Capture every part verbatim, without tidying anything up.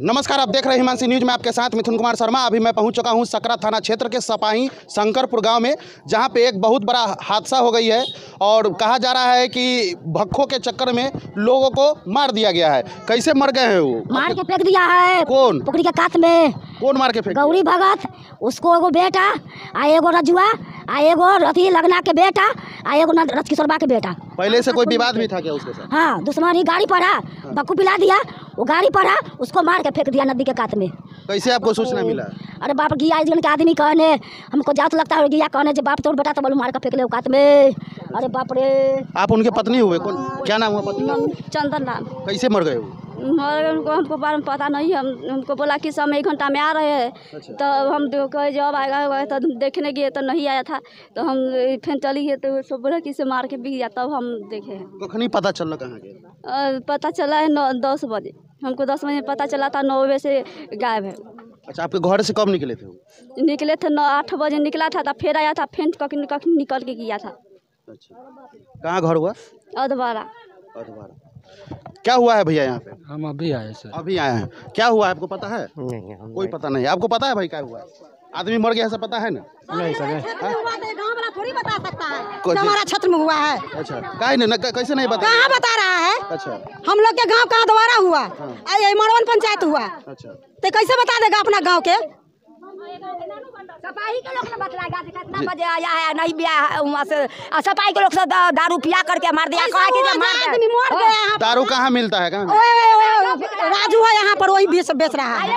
नमस्कार, आप देख रहे हैं हिमांशी न्यूज में आपके साथ मिथुन कुमार शर्मा। अभी मैं पहुंच चुका हूं सकरा थाना क्षेत्र के सपाही शंकरपुर गांव में, जहां पे एक बहुत बड़ा हादसा हो गई है और कहा जा रहा है कि भक्खों के चक्कर में लोगों को मार दिया गया है। कैसे मर गए हैं वो? मार के फेंक दिया है। कौन? पुकड़ी के कात में। कौन मार के फेंक? गौरी भगत, उसको एगो बेटा आ एगो रजुआ आ एगो रथी लगना के बेटा आ एगो रथ किशोरबा के बेटा। पहले से कोई विवाद भी था क्या उसके साथ? हाँ, दुश्मनी। गाड़ी पड़ा, बक्कू पिला दिया, वो गाड़ी पड़ा, उसको मार के फेंक दिया नदी के कात में। कैसे आपको सूचना मिला? अरे बाप, गिया के आदमी कहने हमको जात लगता है, गिया कहने जो बाप तोड़ बेटा तो बोलो मार के फेंक ले कात में। अरे बाप रे। आप उनके पत्नी हुए? कौन, क्या नाम हुआ पत्नी? चंदन लाल। कैसे मर गए वो? उनको हमको बारे में पता नहीं है। हम हमको बोला कि समय एक घंटा में आ रहे हैं। अच्छा। तो हम कहे जब आएगा तो देखने गए तो नहीं आया था, तो हम फिर चली गए तो सब बोला कि इसे मार के बिक गया। तब हम देखे हैं। कखनी पता चला? कहाँ गए? पता चला है नौ दस बजे। हमको दस बजे पता चला था, नौ बजे से गायब है। अच्छा, आपके घर से कब निकले थे? निकले थे नौ आठ बजे निकला था, तब फिर आया था, फिर कखनी कखनी निकल के गया था। अच्छा, कहाँ घर हुआ? अधवारा। अधवारा। क्या हुआ है भैया यहाँ पे? हम अभी आए सर। अभी आए हैं। क्या हुआ है आपको पता है? नहीं, कोई पता नहीं। आपको पता है भाई क्या हुआ? आदमी मर गया, ऐसा पता है ना? नहीं सर। गाँव वाला थोड़ी बता सकता है हमारा क्षेत्र में हुआ है। अच्छा, काहे नहीं, कैसे नहीं बता? कहाँ बता रहा है? अच्छा, हम लोग के गांव कहाँ दोबारा हुआ? हाँ। ये मरवन पंचायत हुआ। अच्छा, तो कैसे बता देगा अपना गांव के? सपाही के लोग ने बतलाएगा कि कितना बजे आया है, नहीं भी आया है वहाँ से। सपाही के लोग से दारू पिया करके मार दिया। कहा कि मार आदमी मर गया यहाँ। दारू कहाँ मिलता है? कहाँ? राजू है यहाँ पर, वही बेच बेच रहा है।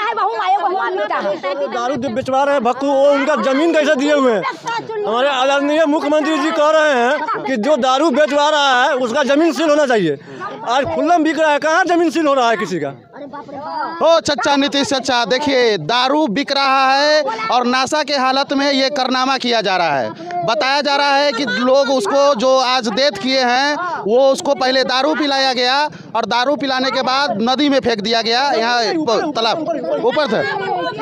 दारू बेचवा रहे हैं भक्कू, वो उनका जमीन कैसे दिए हुए हैं? हमारे आदरणीय मुख्यमंत्री जी कह रहे हैं कि जो दारू बेचवा रहा है उसका जमीन सील होना चाहिए। आज खुल्लम बिक रहा है, कहाँ जमीन सील हो रहा है किसी का? ओ चचा नीतीश चचा, देखिए दारू बिक रहा है और नाशा के हालत में ये कारनामा किया जा रहा है। बताया जा रहा है कि लोग उसको जो आज डेथ किए हैं वो उसको पहले दारू पिलाया गया और दारू पिलाने के बाद नदी में फेंक दिया गया। यहाँ तालाब ऊपर थे,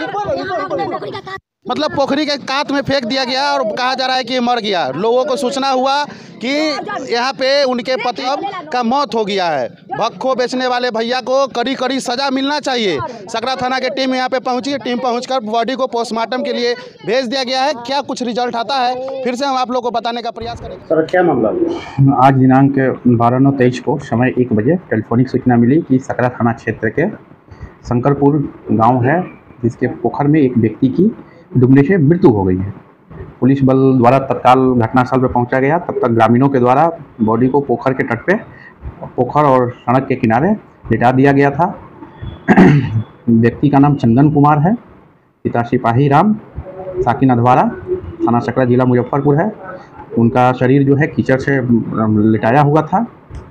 मतलब पोखरी के कात में फेंक दिया गया और कहा जा रहा है कि मर गया। लोगों को सूचना हुआ कि यहाँ पे उनके पति का मौत हो गया है। भक्खो बेचने वाले भैया को कड़ी कड़ी सजा मिलना चाहिए। सकरा थाना की टीम यहाँ पे पहुँची। टीम पहुँचकर बॉडी को पोस्टमार्टम के लिए भेज दिया गया है। क्या कुछ रिजल्ट आता है फिर से हम आप लोग को बताने का प्रयास करेंगे। सर, क्या मामला? आज दिनांक बारह नौ तेईस को समय एक बजे टेलीफोनिक सूचना मिली कि सकरा थाना क्षेत्र के शंकरपुर गाँव है, जिसके पोखर में एक व्यक्ति की डूबने से मृत्यु हो गई है। पुलिस बल द्वारा तत्काल घटनास्थल पर पहुंचा गया। तब तक ग्रामीणों के द्वारा बॉडी को पोखर के तट पे, पोखर और सड़क के किनारे लिटा दिया गया था। व्यक्ति का नाम चंदन कुमार है, पिता सिपाही राम, साकिन अधवारा, थाना सकरा, जिला मुजफ्फरपुर है। उनका शरीर जो है कीचड़ से लिटाया हुआ था।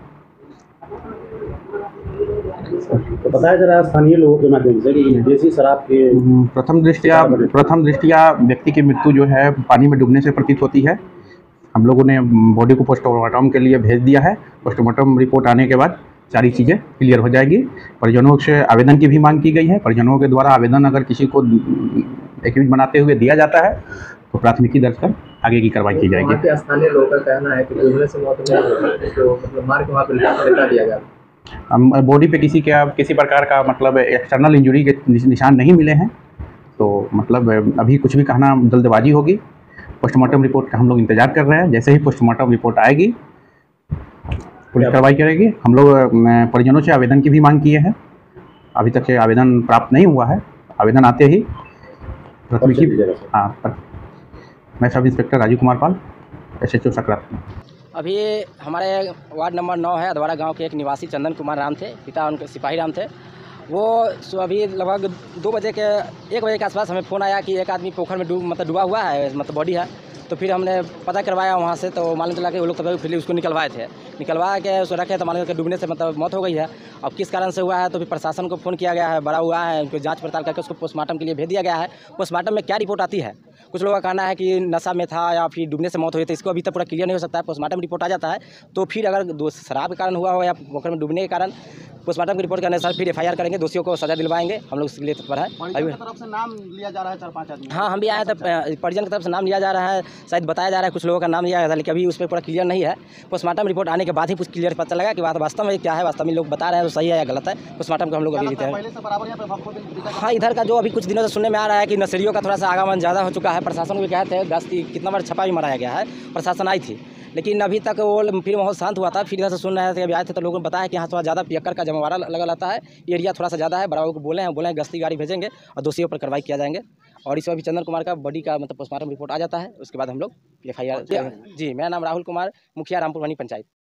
तो बताया जा रहा है स्थानीय लोगों के माध्यम से कि देसी शराब के प्रथम दृष्टिया प्रथम दृष्टिया व्यक्ति की मृत्यु जो है पानी में डूबने से प्रतीत होती है। हम लोगों ने बॉडी को पोस्टमार्टम के लिए भेज दिया है। पोस्टमार्टम रिपोर्ट आने के बाद सारी चीज़ें क्लियर हो जाएगी। परिजनों से आवेदन की भी मांग की गई है। परिजनों के द्वारा आवेदन अगर किसी को एक्यूज बनाते हुए दिया जाता है तो प्राथमिकी दर्ज कर आगे की कार्रवाई की जाएगी। स्थानीय लोगों का कहना है कि डूबने से मौत नहीं हुई, तो मतलब मार के वहाँ पर लिटा दिया गया। बॉडी पे किसी के किसी प्रकार का मतलब एक्सटर्नल इंजरी के निशान नहीं मिले हैं, तो मतलब अभी कुछ भी कहना जल्दबाजी होगी। पोस्टमार्टम रिपोर्ट का हम लोग इंतजार कर रहे हैं। जैसे ही पोस्टमार्टम रिपोर्ट आएगी पुलिस कार्रवाई करेगी। हम लोग परिजनों से आवेदन की भी मांग किए हैं। अभी तक से आवेदन प्राप्त नहीं हुआ है। आवेदन आते ही प्राथमिकी। हाँ, मैं sub inspector Raju Kumar Pal, S H O Sakra. अभी हमारे वार्ड नंबर नौ है, अधवारा गांव के एक निवासी चंदन कुमार राम थे, पिता उनके सिपाही राम थे। वो अभी लगभग दो बजे के एक बजे के आसपास हमें फ़ोन आया कि एक आदमी पोखर में डूब मतलब डूबा हुआ है, मतलब बॉडी है। तो फिर हमने पता करवाया वहाँ से, तो मालूम चला कि वो लोग तभी फिर उसको निकलवाए थे। निकलवा के उसको रखे तो मालूम के डूबने से मतलब मौत हो गई है। अब किस कारण से हुआ है तो फिर प्रशासन को फ़ोन किया गया है, बड़ा हुआ है, उनको जाँच पड़ताल करके उसको पोस्टमार्टम के लिए भेज दिया गया है। पोस्टमार्टम में क्या रिपोर्ट आती है, कुछ लोगों का कहना है कि नशा में था या फिर डूबने से मौत हुई, तो इसको अभी तक पूरा क्लियर नहीं हो सकता है। पोस्टमार्टम रिपोर्ट आ जाता है तो फिर अगर दो शराब के कारण हुआ हो या पोखर में डूबने के कारण, पोस्टमार्टम की रिपोर्ट के अनुसार फिर एफ आई आर करेंगे, दोषियों को सजा दिलवाएंगे। हम लोग इसलिए तत्पर है। अभी तरफ से नाम लिया जा रहा है चार पाँच आदमी। हाँ, हम भी आए थे, परिजन की तरफ से नाम लिया जा रहा है। शायद बताया जा रहा है, कुछ लोगों का नाम लिया गया था, लेकिन अभी उस पर पूरा क्लियर नहीं है। पोस्टमार्टम रिपोर्ट आने के बाद ही कुछ क्लियर पता चलेगा कि बात वास्तव में क्या है, वास्तव में लोग बता रहे हैं तो सही है या गलत है। पोस्टमार्टम को हम लोग अभी देते हैं। हाँ, इधर का जो अभी कुछ दिनों से सुनने में आ रहा है कि नशेड़ियों का थोड़ा सा आगमन ज़्यादा हो चुका है। प्रशासन को भी कहते हैं गश्ती कितना बार छपा भी मराया गया है, प्रशासन आई थी, लेकिन अभी तक वो फिर माहौल शांत हुआ था। फिर इधर से सुन रहे थे, अभी आए थे तो लोगों ने बताया कि यहाँ थोड़ा ज़्यादा पियक्कर का जमावड़ा लगा रहता है, एरिया थोड़ा सा ज़्यादा है। बराबर को बोले हैं बोले हैं गश्ती गाड़ी भेजेंगे और दोषियों पर कार्रवाई किया जाएंगे। और इस अभी चंदन कुमार का बॉडी का मतलब पोस्टमार्टम रिपोर्ट आ जाता है, उसके बाद हम लोग एफ आई आर। जी, मेरा नाम राहुल कुमार, मुखिया रामपुर वनी पंचायत।